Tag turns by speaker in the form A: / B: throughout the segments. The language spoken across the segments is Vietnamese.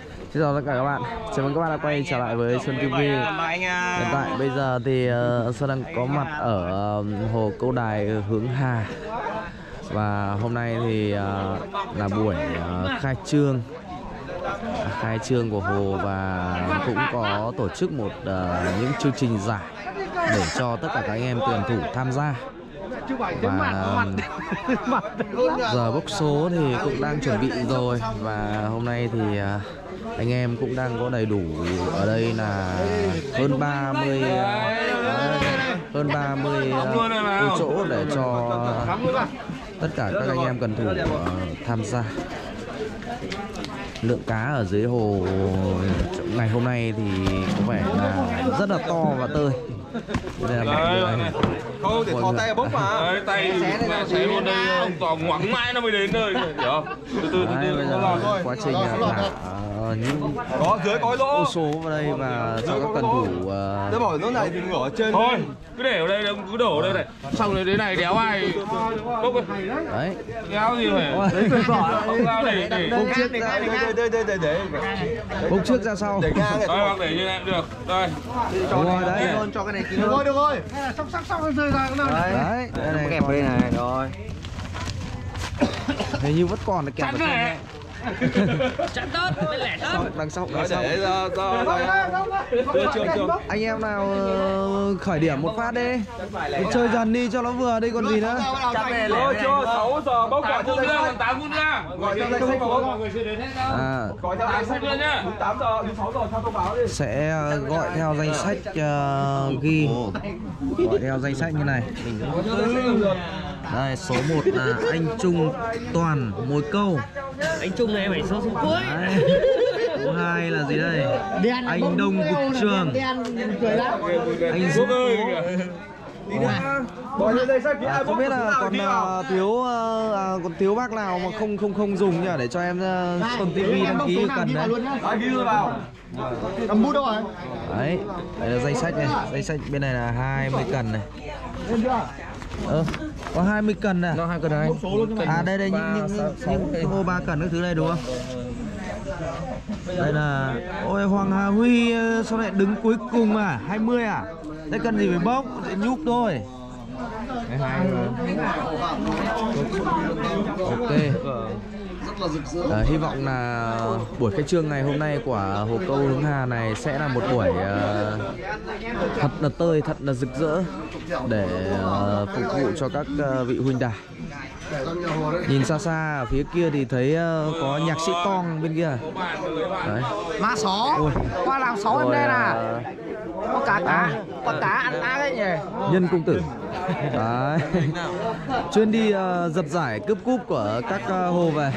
A: Xin chào tất cả các bạn, chào mừng các bạn đã quay trở lại với Sơn TV. Hiện tại bây giờ thì Sơn đang có mặt ở hồ Câu Đài hướng Hà. Và hôm nay thì là buổi khai trương của hồ, và cũng có tổ chức một những chương trình giải để cho tất cả các anh em tuyển thủ tham gia. Và giờ bốc số thì cũng đang chuẩn bị rồi, và hôm nay thì anh em cũng đang có đầy đủ ở đây là hơn 30 chỗ để cho tất cả các anh em cần thủ tham gia. Lượng cá ở dưới hồ ngày hôm nay thì có vẻ là rất là to và tươi. Đây là mọi người.
B: Không để thò tay bốc mà. Đấy, tay xé luôn đây, ông toàn ngoẳng mãi nó mới đến nơi, hiểu không? Từ
A: từ quá trình thả những
B: có dưới có lỗ
A: ô số vào đây và cho các cần thủ.
B: Tôi bảo nó này thì ngửa ở trên. Thôi, cứ để ở đây, cứ đổ ở đây này. Xong rồi đến này đéo ai bốc
A: đấy.
B: Đéo gì phải. Không lao để
A: bốc trước ra.
B: Để
A: bốc trước ra sau.
B: Để ngang này. Hoặc để như này cũng được. Đây.
A: Đúng rồi đấy.
B: Luôn cho cái này kín. Được rồi. Xong nó rơi ra cái nào.
A: Đấy, đây này
B: kẹp đây này rồi.
A: Hình như vẫn còn kẹp ở trong.
C: Chặn tốt, bên lẻ tốt.
A: Đằng sau.
B: Để chưa.
A: Anh em nào khởi điểm một phát đi. Chơi dần đi cho nó vừa đi còn gì nữa.
B: Rồi chưa, 6 giờ bốc gọi cho danh sách. 8 phút nữa. Gọi theo danh sách bốc. Gọi theo danh sách nhá. 8 giờ đến 6 giờ sao thông báo đi.
A: Sẽ gọi theo danh sách ghi. Gọi theo danh sách như này. Đây, số 1 là anh Trung Toàn Mồi Câu.
C: Anh Trung này phải số cuối.
A: Số 2 là gì đây? Anh Đông Cực Trường. Anh Dũng ơi. Không biết là còn thiếu bác nào mà không dùng nhỉ, để cho em Sơn TV đăng ký cần đấy.
B: Ghi vào. Cầm bút đâu rồi?
A: Đấy, đây là danh sách này, danh sách bên này là 20 cần này. Có 20 cần này.
B: Nó 2 cần này.
A: À đây những ô 3 cần các thứ này đúng không? Đây là ôi Hoàng Hà Huy sao lại đứng cuối cùng à? 20 à? Đây cần gì phải bốc, nhúc thôi. Ok. Hy vọng là buổi khai trương ngày hôm nay của hồ câu hướng Hà này sẽ là một buổi thật là tươi, thật là rực rỡ để phục vụ cho các vị huynh đài. Nhìn xa xa ở phía kia thì thấy có nhạc sĩ Tong bên kia. Đấy.
C: Ma só. Qua làm só em đây nè. Có cá ăn á đấy nhỉ.
A: Nhân công tử. Đấy. Chuyên đi giật giải cướp cúp của các hồ về.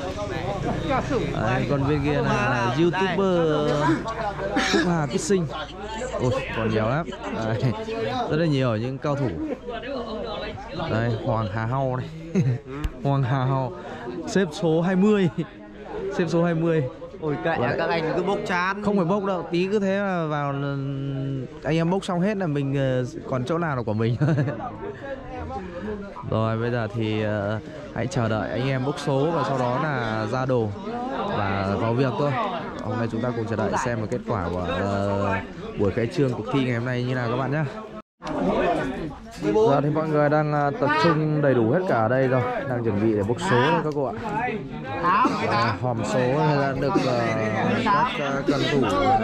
A: Đấy, còn bên kia là YouTuber Phúc Hà Fishing. Ôi, còn nhiều lắm. Đấy, rất là nhiều những cao thủ. Đây, Hoàng Hà Hau này. Hoàng Hà Hau xếp số 20. Xếp số 20.
C: Ôi kệ các anh cứ bốc chán.
A: Không phải bốc đâu, tí cứ thế là vào, anh em bốc xong hết là mình còn chỗ nào là của mình. Rồi bây giờ thì hãy chờ đợi anh em bốc số và sau đó là ra đồ và vào việc thôi. Hôm nay chúng ta cùng chờ đợi xem một kết quả của buổi khai trương cuộc thi ngày hôm nay như nào các bạn nhé. Giờ thì mọi người đang tập trung đầy đủ hết cả ở đây rồi, đang chuẩn bị để bốc số đấy các cô ạ. Hòm số là được các cần thủ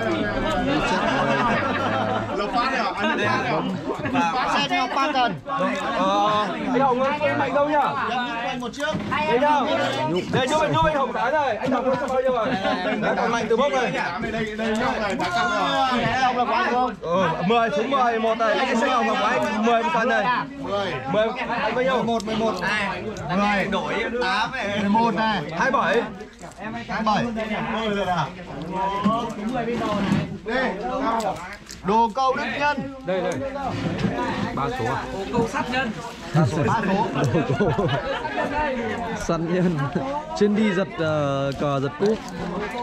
C: Xe cho 3 cần.
B: Anh Hồng ơi, mạnh đâu nhá?
C: Một trước.
B: Đây đâu? Đây giúp anh Hồng cái này. Anh Hồng cho bao nhiêu rồi? Đang mạnh từ bốc này.
C: Đây Hồng là quá không?
B: 10 xuống 10 một này. Anh sẽ Hồng của anh 10 một phần này. 10 anh bao nhiêu? 11 này. 10 đổi 8 này. 11 này. 27. Em 27. 10 rồi à?
C: Đúng 10 bên đồ này.
B: Đây. Đồ câu Đức Nhân. Đây. 3 số à?
C: Đồ câu sát nhân.
B: 3 số.
A: đồ câu săn nhân. Chuyên đi giật cờ giật cúp.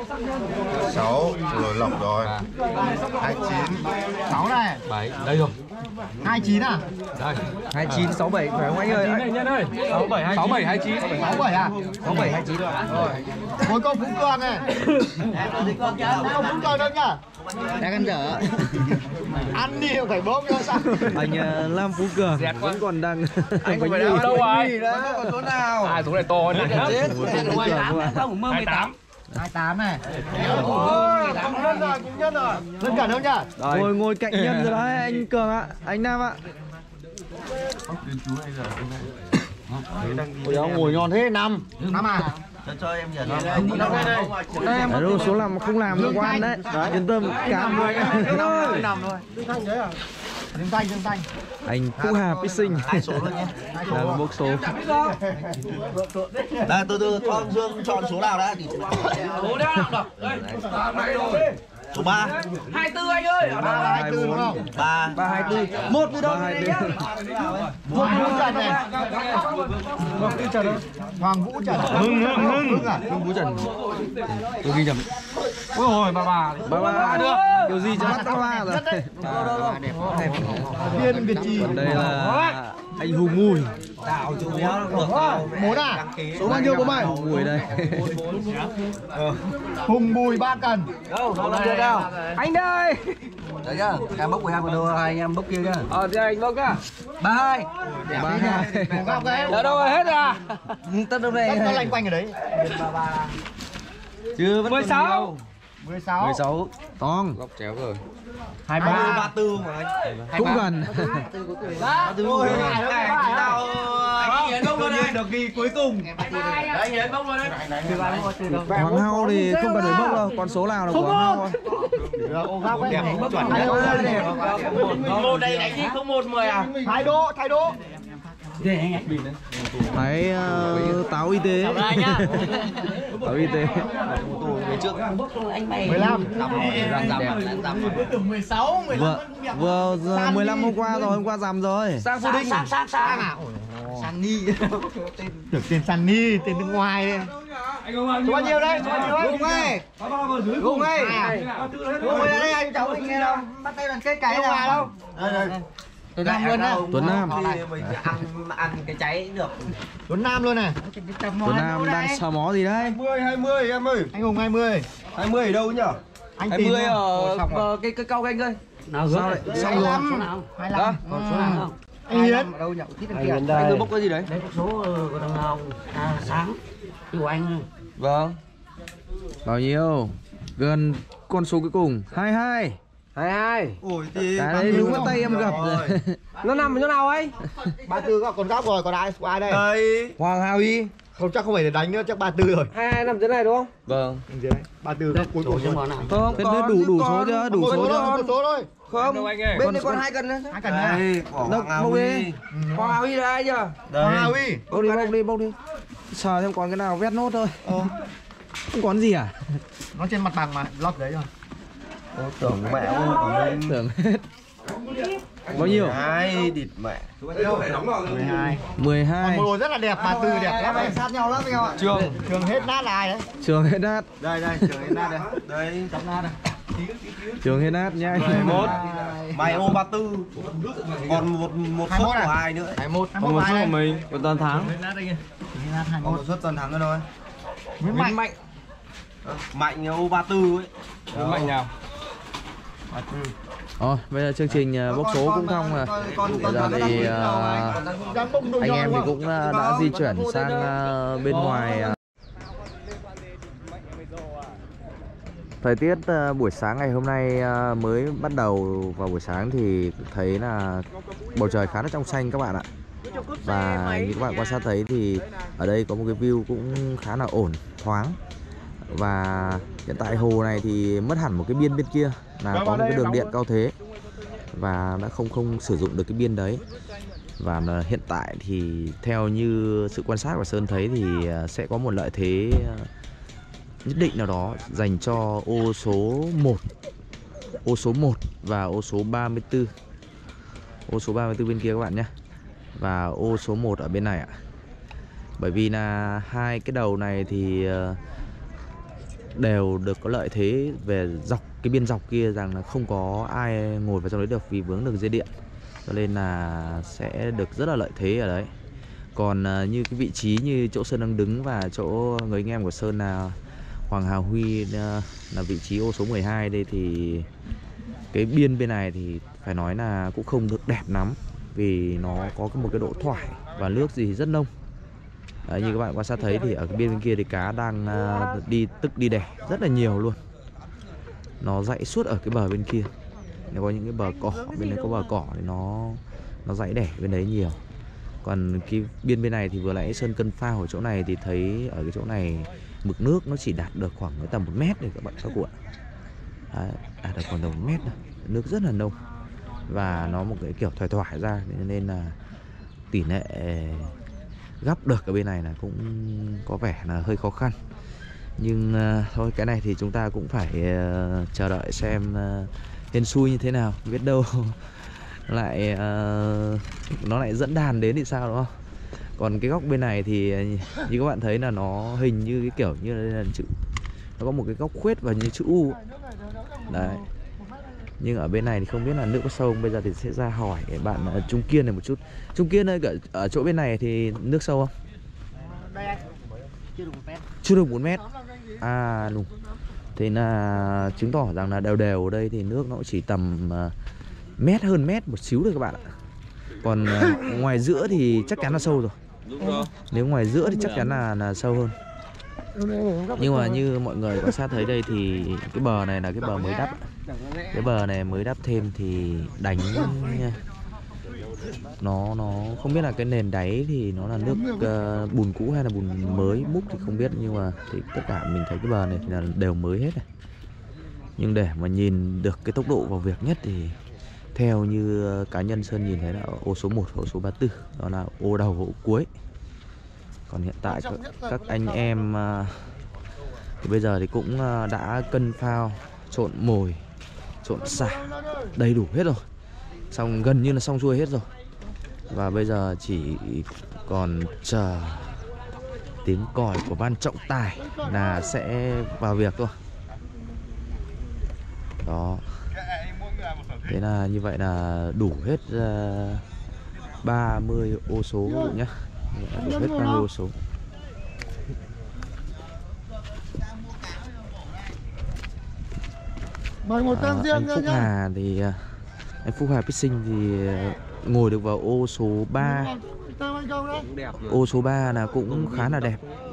D: 6 rồi lọc rồi. 29.
C: 6 này.
B: 7. Đây rồi.
C: 29 à?
B: 29 67 phải không anh ơi? Anh Nhân ơi. 67 29.
C: 67 à?
B: 67 29 rồi.
C: Cuối câu Phú Cường này. Câu Phú Cường đâu nhá?
A: Đang ăn dở.
C: Ăn đi phải bốm cho sao?
A: Anh Lam Phú Cường vẫn còn đang
B: Anh phải đâu rồi? Còn số nào? À số này to nữa. Chết. 28.
C: 28 này. Cũng nhân rồi, cũng nhân rồi. Dân Cẩn không nhá?
A: Ngồi cạnh Nhân rồi đấy anh Cường ạ, anh Nam ạ.
C: Ôi ông ngồi ngon thế, 5 à?
B: Cho em giờ
A: Em đâu số làm không làm không quan đấy. Yên tâm cả 10
C: 5 thôi. Dương Thanh.
A: anh Phúc Hà Fishing.
B: 2 số luôn nhé.
A: Đang bốc số.
B: Đây từ con Dương chọn số nào đã? Số nào được? Số 3.
C: 24 anh ơi.
B: 24 đúng không? 3
A: 324.
C: 1 từ đâu đây nhá? 1 Vũ Trần này. Hoàng Vũ Trần. Hưng à?
A: Hưng Vũ Trần.
B: Tôi ghi nhầm. Ôi ôi bà
A: được. Kiểu gì cho mắt tao ba rồi.
C: Viên Việt Trì.
A: Đây là anh Hùng Mùi.
B: Tạo chủ nhá.
C: 4 à?
A: Số bao nhiêu của mày? Hùng Mùi đây.
C: Hùng Bùi Ba Cần.
B: Đâu, nó chưa đâu.
C: Anh đây.
B: Đấy nhá, em bốc của em đâu, hai em bốc kia nhá.
C: Thì anh bốc á.
B: 32.
C: 32.
B: Ở đâu rồi hết à? Tất đâu này.
C: Nó lanh quanh ở đấy.
B: Chưa vẫn
C: 16.
A: 16. Tong.
B: Góc chéo rồi.
C: 23.
B: 34 mà anh.
A: Cũng gần.
B: 34. Anh Hiến bốc luôn đây. Được ghi cuối cùng. Anh Hiến bốc luôn đấy.
A: Hoàng Hao thì không cần phải bốc đâu, con số nào là của Hoàng Hao thôi.
C: Đẹp bốc chuẩn.
B: Một đây đánh đi không 1-10 à?
C: Thái Đỗ.
A: Thái táo y tế. Táo y tế.
C: 15.
A: Vừa 15 hôm qua rồi, hôm qua giảm rồi.
C: Sang Phú Đinh. Sang à? Sunny. Được tên Sunny, tên nước ngoài đây. Số bao nhiêu đây? Gùng ơi. Gùng ơi ra đây anh cháu mình nghe đâu. Bắt tay bằng cây cái nào đâu. Tuấn Nam luôn á.
A: Tuấn Nam.
B: Ăn cái cháy được.
C: Tuấn Nam luôn này.
A: Tuấn Nam đang sờ mó gì đấy?
B: 20 em ơi.
C: Anh Hùng 20.
B: 20 ở đâu nhỉ?
C: Anh
B: 20 ở cái cau anh ơi.
A: Sao lại?
C: 25. 25. Còn số nào không? Anh Hiến. Đâu nhậu tít kia.
B: Anh vừa bốc cái gì đấy?
D: Đấy số của thằng Hồng sáng của anh.
B: Vâng.
A: Bao nhiêu? Gần con số cuối cùng 22.
B: 22. Ôi thì
A: cái đấy đúng tay em gặp rồi.
B: Nó nằm ở chỗ nào ấy?
C: 34 còn góc rồi, còn ai đây?
B: Đây.
C: Hoàng Hao Y. Không chắc không phải để đánh nữa, chắc 34 rồi.
B: 22 nằm chỗ này đúng không? Vâng.
C: Dưới đấy. 34 góc cuối cùng.
B: Không,
A: Thế đủ số chưa? Đủ số chưa?
C: Đủ số thôi.
B: Không. Bên đây còn 2 cân nữa.
C: 2 cân này.
A: Đâu, bốc đi.
B: Hoàng Hao Y là ai nhỉ?
C: Hoàng Hao Y.
A: Bốc đi. Sờ xem còn cái nào vét nốt thôi. Không còn gì à?
C: Nó trên mặt bằng mà, lót đấy rồi.
B: Tưởng mẹ ơi.
A: Tưởng hết. Bao nhiêu?
B: 2 địt mẹ.
C: 12.
A: 12.
C: Một đồ rất là đẹp, 34 đẹp lắm anh. Sát nhau lắm anh ạ. Trường hết nát là ai đấy?
A: Trường hết nát.
C: Đây, trường hết nát đây.
B: Đây,
C: Chấm nát đây.
A: Trường hết nát nha.
B: 21. Mày ô 34. Còn một suất của ai nữa?
C: 21.
A: Còn một số của mình, còn toàn thắng.
B: Còn một suất toàn thắng nữa thôi.
C: Nguyễn Mạnh.
B: Mạnh ô 34 ấy.
A: Mạnh nào? Bây giờ chương trình bốc số cũng xong rồi. Bây giờ thì anh em thì cũng đã di chuyển sang bên ngoài. Thời tiết buổi sáng ngày hôm nay mới bắt đầu vào buổi sáng thì thấy là bầu trời khá là trong xanh các bạn ạ. Và như các bạn quan sát thấy thì ở đây có một cái view cũng khá là ổn, thoáng. Và hiện tại hồ này thì mất hẳn một cái biên bên kia là có một cái đường điện cao thế và đã không sử dụng được cái biên đấy. Và hiện tại thì theo như sự quan sát của Sơn thấy thì sẽ có một lợi thế nhất định nào đó dành cho ô số 1. Ô số 1 và ô số 34. Ô số 34 bên kia các bạn nhé. Và ô số 1 ở bên này ạ. Bởi vì là hai cái đầu này thì đều được có lợi thế về dọc cái biên dọc kia, rằng là không có ai ngồi vào trong đấy được vì vướng đường dây điện. cho nên là sẽ được rất là lợi thế ở đấy. Còn như cái vị trí như chỗ Sơn đang đứng và chỗ người anh em của Sơn là Hoàng Hà Huy là vị trí ô số 12 đây, thì cái biên bên này thì phải nói là cũng không được đẹp lắm, vì nó có một cái độ thoải và nước gì rất nông. Đấy, như các bạn quan sát thấy thì ở cái biên bên kia thì cá đang đi đẻ rất là nhiều luôn. Nó dãy suốt ở cái bờ bên kia. Nếu có những cái bờ cỏ, bên đấy có bờ cỏ thì nó dãy đẻ bên đấy nhiều. Còn cái biên bên này thì vừa nãy Sơn cân phao ở chỗ này thì thấy ở cái chỗ này mực nước nó chỉ đạt được khoảng tầm 1 mét đấy các cụ ạ. Đạt được khoảng tầm 1 mét thôi. Nước rất là nông và nó một cái kiểu thoải ra, nên là tỷ lệ gắp được ở bên này là cũng có vẻ là hơi khó khăn. Nhưng thôi cái này thì chúng ta cũng phải chờ đợi xem hên xui như thế nào, biết đâu lại nó lại dẫn đàn đến thì sao, đúng không? Còn cái góc bên này thì như các bạn thấy là nó hình như cái kiểu như là chữ, nó có một cái góc khuết và như chữ U đấy. Nhưng ở bên này thì không biết là nước có sâu không. Bây giờ thì sẽ ra hỏi bạn Trung Kiên này một chút. Trung Kiên ơi, ở chỗ bên này thì nước sâu không? Chưa được 1 mét. À đúng. Thế là chứng tỏ rằng là đều ở đây thì nước nó chỉ tầm mét, hơn mét một xíu thôi các bạn ạ. Còn ngoài giữa thì chắc chắn là sâu rồi. Nếu ngoài giữa thì chắc chắn là sâu hơn. Nhưng mà như mọi người quan sát thấy đây thì cái bờ này là cái bờ mới đắp. Cái bờ này mới đắp thêm thì đánh nó không biết là cái nền đáy thì nó là nước bùn cũ hay là bùn mới múc thì không biết, nhưng mà thì tất cả mình thấy cái bờ này thì là đều mới hết này. Nhưng để mà nhìn được cái tốc độ vào việc nhất thì theo như cá nhân Sơn nhìn thấy là ô số 1 và ô số 34, đó là ô đầu và ô cuối. Còn hiện tại các anh em thì bây giờ thì cũng đã cân phao, trộn mồi, trộn xả đầy đủ hết rồi, xong gần như là xong xuôi hết rồi. Và bây giờ chỉ còn chờ tiếng còi của ban trọng tài là sẽ vào việc thôi. Đó. Thế là như vậy là đủ hết 30 ô số nhé. Đủ hết 30 ô số. Anh Phúc Hà thì anh Phúc Hà Fishing thì ngồi được vào ô số 3. Ô số 3 là cũng khá là đẹp.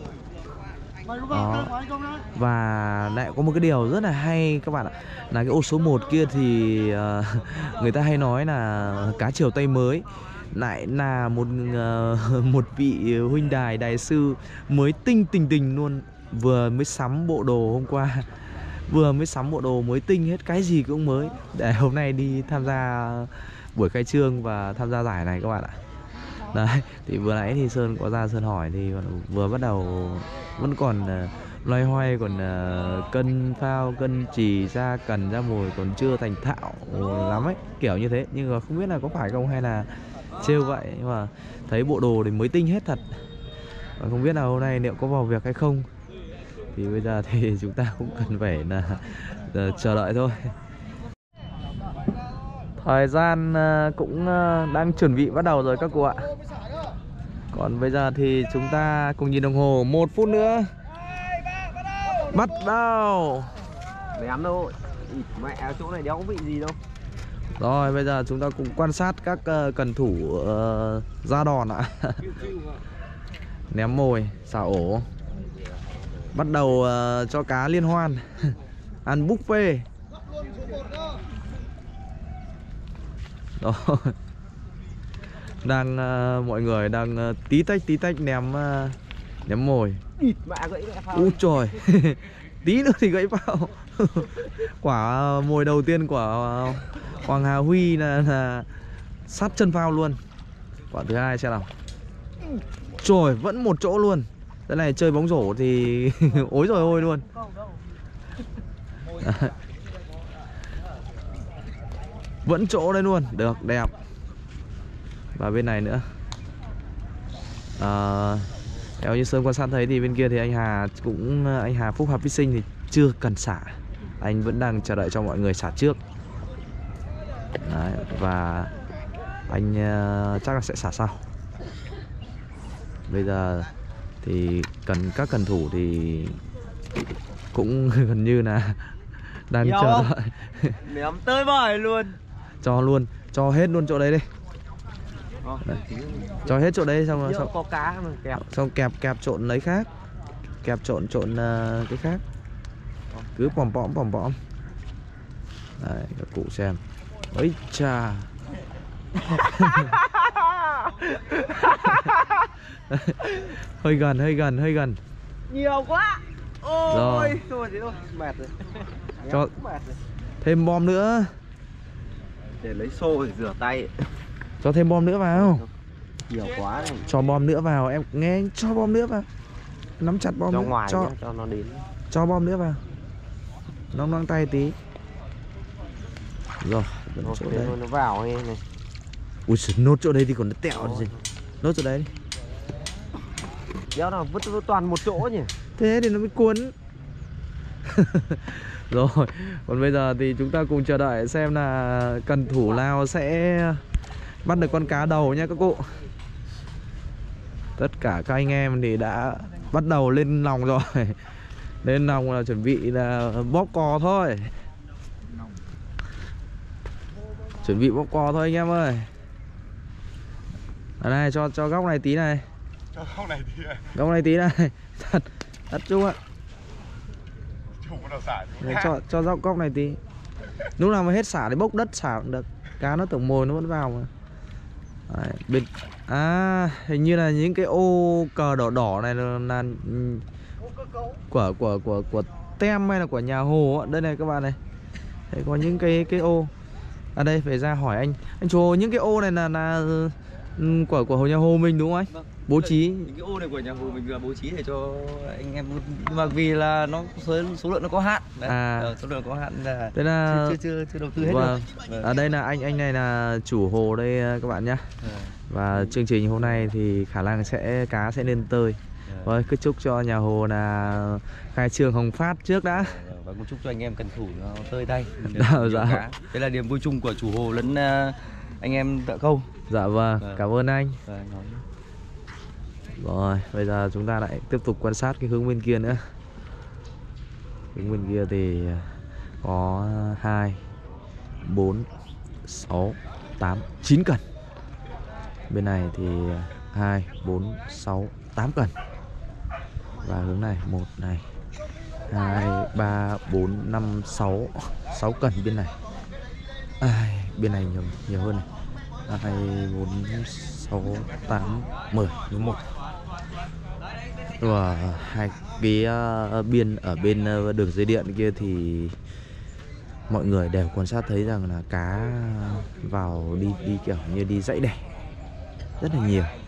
A: Đó. Và lại có một cái điều rất là hay các bạn ạ, là cái ô số 1 kia thì người ta hay nói là cá chiều tay mới, lại là một vị huynh đài sư mới tình luôn, vừa mới sắm bộ đồ hôm qua, vừa mới sắm bộ đồ mới tinh hết, cái gì cũng mới để hôm nay đi tham gia buổi khai trương và tham gia giải này các bạn ạ. Đấy, thì vừa nãy thì Sơn có ra Sơn hỏi thì vừa bắt đầu vẫn còn loay hoay, còn cân phao, cân chì ra cần ra mồi còn chưa thành thạo lắm ấy, kiểu như thế. Nhưng mà không biết là có phải không hay là trêu vậy, nhưng mà thấy bộ đồ thì mới tinh hết thật. Và không biết là hôm nay liệu có vào việc hay không, thì bây giờ thì chúng ta cũng cần phải là chờ đợi thôi. Thời gian cũng đang chuẩn bị bắt đầu rồi các cụ ạ. Còn bây giờ thì chúng ta cùng nhìn đồng hồ, 1 phút nữa bắt đầu.
C: Đếm đâu, mẹ chỗ này đéo có vị gì đâu.
A: Rồi bây giờ chúng ta cùng quan sát các cần thủ ra đòn ạ. Ném mồi, xả ổ. Bắt đầu cho cá liên hoan. Ăn buffet. Đó. Đang mọi người đang tí tách ném mồi. Úi trời. Tí nữa thì gãy phao. Quả mồi đầu tiên của Hoàng Hà Huy là sát chân phao luôn. Quả thứ hai xem nào. Trời, vẫn một chỗ luôn. Cái này chơi bóng rổ thì ối rồi ôi luôn. Vẫn chỗ đây luôn, được, đẹp. Và bên này nữa. Theo như Sơn quan sát thấy thì bên kia thì anh Hà Phúc Hà Fishing thì chưa cần xả. Anh vẫn đang chờ đợi cho mọi người xả trước. Đấy, và anh chắc là sẽ xả sau. Bây giờ thì các cần thủ thì cũng gần như là đang chờ đợi.
B: Ném tới bời luôn.
A: Cho luôn, cho hết luôn chỗ đấy đi. Đấy. Cho hết chỗ đấy xong
C: có cá mà kẹp.
A: Xong kẹp trộn lấy khác. Kẹp trộn cái khác. Cứ pom pom. Đấy, các cụ xem. Ấy chà. hơi gần.
C: Nhiều quá. Ôi, thôi mệt rồi.
A: Cho thêm bom nữa.
B: Để lấy xô để rửa tay.
A: Cho thêm bom nữa vào.
B: Nhiều quá này.
A: Cho bom nữa vào, em nghe anh cho bom nữa vào. Nắm chặt bom
C: cho
A: nữa.
C: ngoài cho nó đến.
A: Cho bom nữa vào. Nóng tay tí. Rồi, chỗ đấy.
C: Nó vào này.
A: Ui giời, nốt chỗ đây thì còn tẹo gì. Nốt chỗ đấy đi.
C: Đéo nào vứt toàn một chỗ nhỉ.
A: Thế thì nó mới cuốn. Rồi, còn bây giờ thì chúng ta cùng chờ đợi xem là cần thủ nào sẽ bắt được con cá đầu nha các cụ. Tất cả các anh em thì đã bắt đầu lên lòng rồi. Lên lòng là chuẩn bị là bóp cò thôi. Chuẩn bị bóp cò thôi anh em ơi. Này, cho góc này tí này.
B: Cho góc này tí này.
A: Góc này tí này. Thật chung ạ.
B: Chủ nào xả
A: cho góc này tí. Lúc nào mà hết xả thì bốc đất xả cũng được. Cá nó tưởng mồi nó vẫn vào mà. Đấy, hình như là những cái ô cờ đỏ này là của tem hay là của nhà Hồ ạ. Đây này các bạn này. Đấy, có những cái ô. Đây phải ra hỏi anh Chú, những cái ô này là của nhà Hồ mình đúng không anh?
B: Vâng.
A: Bố trí.
B: Những cái ô này của nhà Hồ mình là bố trí để cho anh em, mà vì là nó số lượng nó có hạn. Đấy. Số lượng có hạn là
A: thế là
B: chưa đầu tư hết
A: vâng.
B: được.
A: Đây là anh này là chủ hồ đây các bạn nhé. Và chương trình hôm nay thì khả năng cá sẽ lên tơi. Rồi cứ chúc cho nhà Hồ là khai trương hồng phát trước đã.
B: Và cũng chúc cho anh em cần thủ nó tơi tay.
A: Dạ.
B: Đây là niềm vui chung của chủ hồ lẫn anh em Tạ Câu.
A: Dạ vâng, cảm ơn anh.
B: Nói.
A: Rồi, bây giờ chúng ta lại tiếp tục quan sát cái hướng bên kia nữa. Hướng bên kia thì có 2, 4, 6, 8, 9 cần. Bên này thì 2, 4, 6, 8 cần. Và hướng này 1 này 2, 3, 4, 5, 6 cần bên này. Bên này nhiều hơn này. 2, 4, 6, 8, 10, 11. Và hai cái biên ở bên đường dây điện kia thì mọi người đều quan sát thấy rằng là cá vào đi kiểu như đi dãy đẻ rất là nhiều.